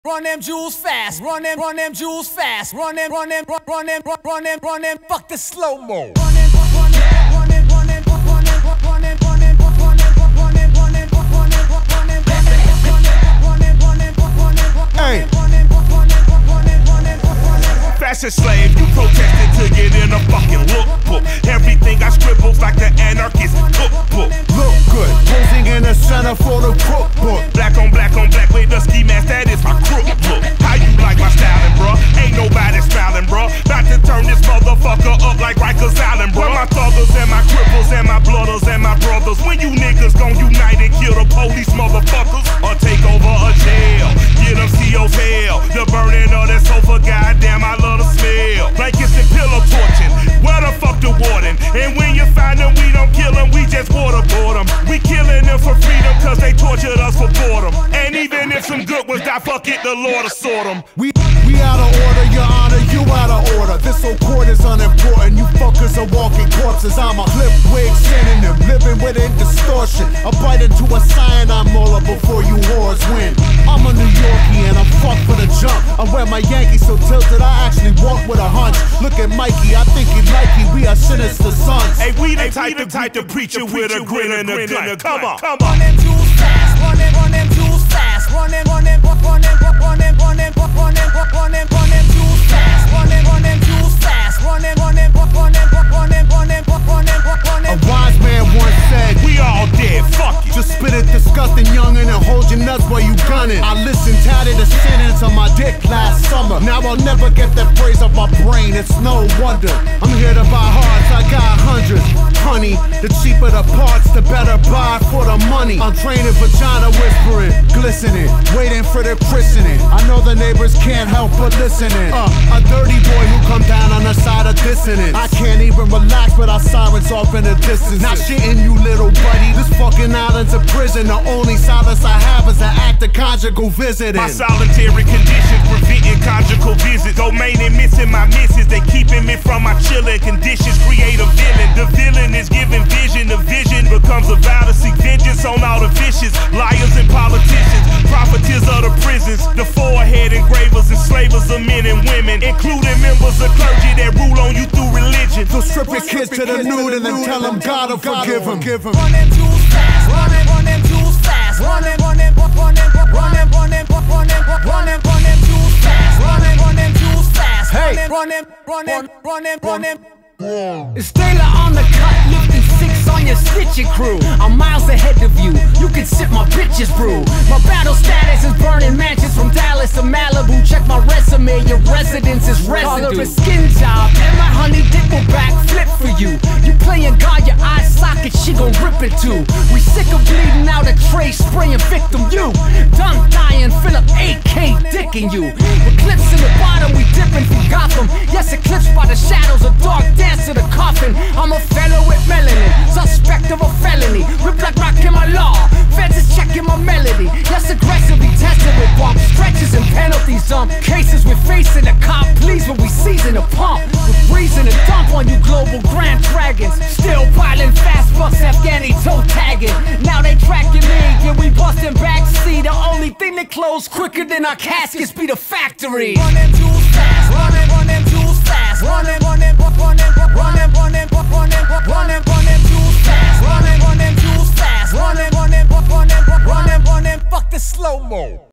Run them jewels fast, run them jewels fast, run them, fuck the slow-mo. Hey. Fashion slave, you protested to get in a fucking lookbook. Everything I scribbles like the anarchist cookbook. Look good, posing in the center for the cookbook. Black on black with the ski mask, that is my crook look. How you like my styling, bruh? Ain't nobody smiling, bruh. About to turn this motherfucker up like Rikers Island, bruh. My thuggers and my cripples and my blooders and my brothers. When you niggas gon' unite and kill the police motherfuckers, or take over a jail, get them CO's hell. The burning of that sofa, goddamn, I love the smell. Blankets and pillow torching, where the fuck the warden? And when you find them, we don't kill them, we just waterboard them. We killing them for freedom, cause they tortured us for boredom. And even if some good ones die, fuck it, the Lord will sort them. We out of order, your honor, you out of order. This whole court is unimportant, you fuckers are walking corpses. I'm a clip wig synonym, living within distortion. A bite into a cyanide molar before you whores win. I'm a New Yorkie and I'm fucked for the jump. I wear my Yankees so tilted, I actually walk with a hunch. Look at Mikey, I think he like you, we are sinister sons. Hey, we the type to preach you with a grin and a gun. Come on. Run them jewels fast, run them jewels fast, run them jewels fast, run them jewels fast, A wise man once said, we all dead, fuck it. just spit it disgusting youngin' and hold your nuts while you gunning. I listened, tatted a sentence on my dick last summer. Now I'll never get that phrase off my brain, it's no wonder. I'm here to buy hearts, I got hundreds. Honey, the cheaper the parts, the better buy for the money. I'm training vagina whispering, glistening, waiting for the christening. I know the neighbors can't help but listening. A dirty boy who come down on the side of dissonance. I can't even relax without sirens off in the distance. Not shitting you, little buddy, this fucking island's a prison. The only silence I have is the act of conjugal visiting. My solitary conditions preventing conjugal visits. Domain and missing my misses, they keeping me from my chilling conditions. Create a villain, the villain is giving vision. The vision becomes a vow to seek vengeance on all the vicious liars and politicians, profiteers of the prisons, the forehead engravers, enslavers of men and women, including members of clergy that rule on you through religion. So strip your kids to the nude and then tell them God will forgive them. Run them jewels fast, run them jewels fast, run them jewels fast, Hey, run them. It's Taylor on the cut, lifting 6 on your stitching crew. I'm miles ahead of you, you can sip my bitches brew. My battle status is burning mansions from Dallas to Malibu. Check my resume, your residence is residue. Call her a skin job, and my honey dick will backflip for you. You playing God, your eye socket, she gon' rip it too. We sick of bleeding out a tray, spraying victim you. Done dying, Philip AK dicking you. Eclipse in the bottom, we dipping through Gotham. Yes, eclipsed by the shadows of dark dance to the coffin. I'm a fellow with melanin, suspect of a felony. Rip like rock in my law, feds is checking my melody. Yes, aggressively tested with bump stretches and penalties. Cases we're facing, the cop please when we season a pump. With reason to dump on you global grand dragons. Still piling fast bucks, Afghani toe tagging. Now they tracking me, yeah we busting backseat. The only thing that close quicker than our caskets be the factory. Run them jewels fast, run them jewels fast, run them jewels fast, fuck the slow-mo.